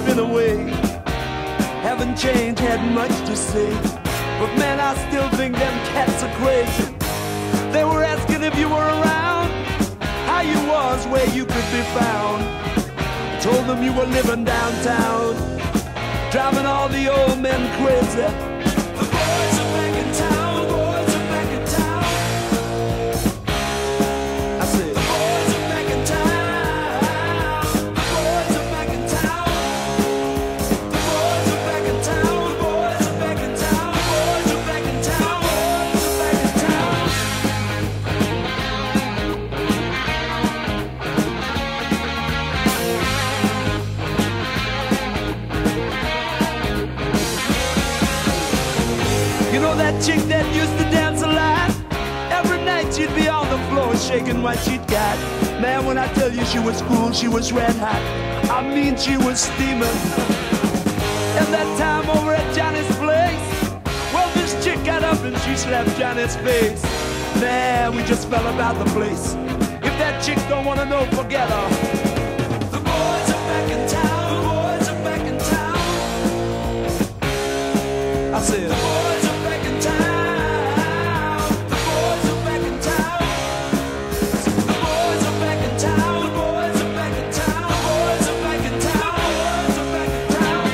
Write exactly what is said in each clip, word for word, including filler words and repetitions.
been away, haven't changed, had much to say. But man, I still think them cats are crazy. They were asking if you were around, how you was, where you could be found. Told them you were living downtown, driving all the old men crazy. The boys are back in town, the boys are back in town. I said, the boys are back in town, the boys are back in town. The boys are back in town, the boys are back in town, the boys are back in town, the boys are back in town. You know that chick that used to dance a lot? Every night she'd be on the floor shaking what she'd got. Man, when I tell you she was cool, she was red hot. I mean, she was steaming. And that time over at Johnny's place, well, this chick got up and she slapped Johnny's face. Man, we just fell about the place. If that chick don't wanna know, forget her. The boys are back in town, the boys are back in town. I said, the boys are back in town, the boys are back in town. The boys are back in town, the boys are back in town, the boys are back in town, the boys are back in town.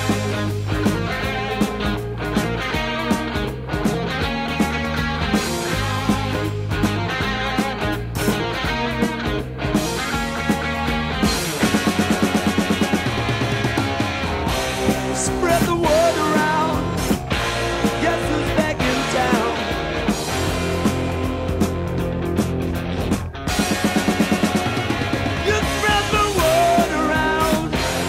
Spread the word around, guess who's back in town? You spread the word around.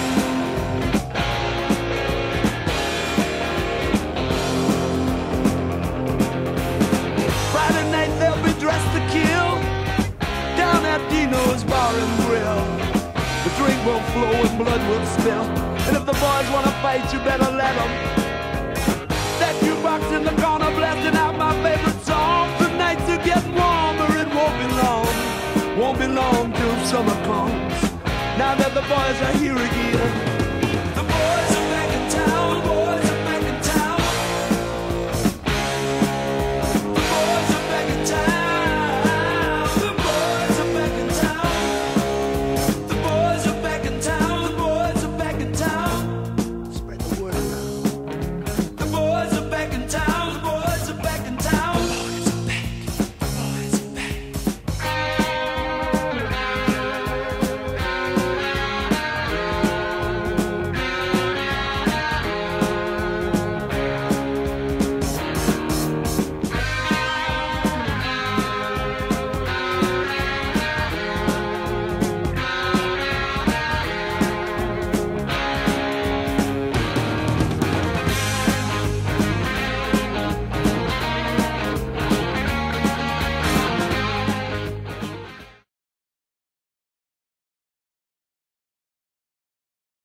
Friday night they'll be dressed to kill down at Dino's Bar and Grill. The drink will flow and blood will spill. And if the boys wanna fight, you better let them. That jukebox in the corner blasting out my favorite song. The nights are getting warmer, it won't be long. Won't be long till summer comes. Now that the boys are here again.